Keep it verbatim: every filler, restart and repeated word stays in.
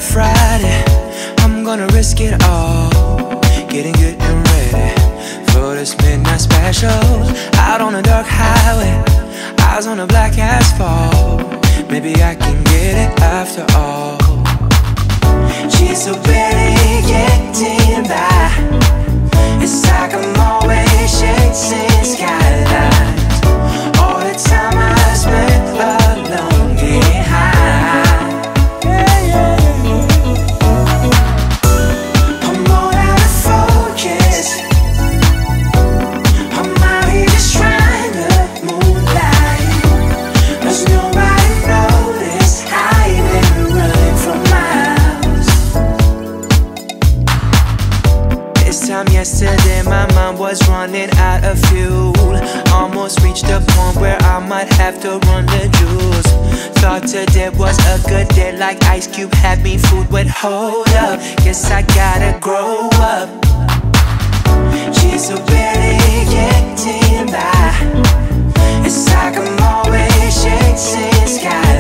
Friday, I'm gonna risk it all, getting good and ready for this midnight special. Out on a dark highway, eyes on a black asphalt. Maybe I can get it after all. She's so barely getting by. It's like I'm always chasing skylines. All the time I spent alone getting high. Yesterday my mind was running out of fuel. Almost reached the point where I might have to run the jewels. Thought today was a good day, like Ice Cube had me food with. Hold up, guess I gotta grow up. She's so barely getting by. It's like I'm always chasing sky.